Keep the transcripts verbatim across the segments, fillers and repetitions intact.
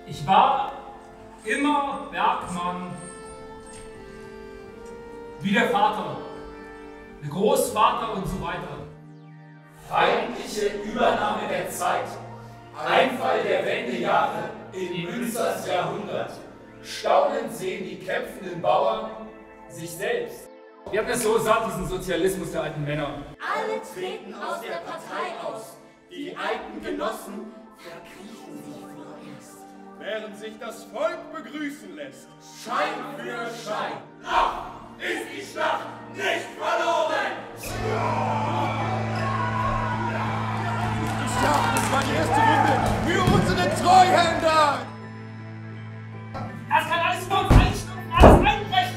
Ich war immer Bergmann, wie der Vater, der Großvater und so weiter. Feindliche Übernahme der Zeit, Einfall der Wendejahre in Münsters Jahrhundert. Staunend sehen die kämpfenden Bauern sich selbst. Ihr habt es so satt, diesen Sozialismus der alten Männer. Alle treten aus der Partei aus. Die alten Genossen verkriechen sich vorerst. Während sich das Volk begrüßen lässt. Schein für Schein. Noch ist die Schlacht nicht verloren! Das war die erste Runde für unsere Treuhänder! Das kann alles für uns einstumpfen, alles einbrechen!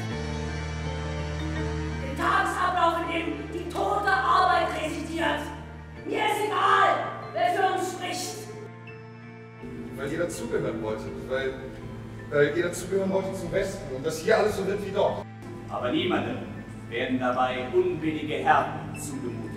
Den Tagesablauf, in dem die tote Arbeit residiert. Mir ist egal, wer für uns spricht. Weil jeder zugehören wollte, weil, weil jeder zugehören wollte zum Westen und dass hier alles so wird wie dort. Aber niemandem werden dabei unbillige Herren zugemutet.